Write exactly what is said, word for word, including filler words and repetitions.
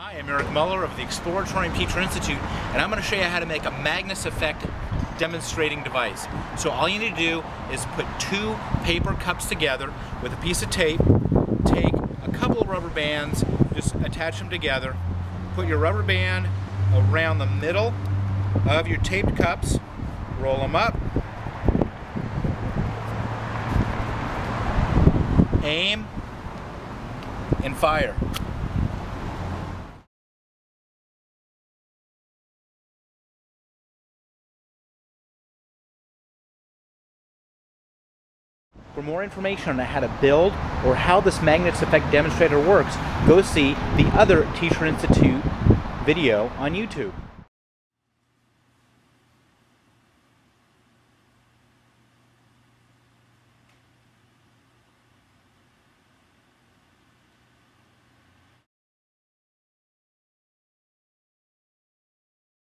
Hi, I'm Eric Muller of the Exploratory and Teacher Institute, and I'm going to show you how to make a Magnus effect demonstrating device. So all you need to do is put two paper cups together with a piece of tape, take a couple of rubber bands, just attach them together, put your rubber band around the middle of your taped cups, roll them up, aim, and fire. For more information on how to build or how this Magnus effect demonstrator works, go see the other Teacher Institute video on YouTube.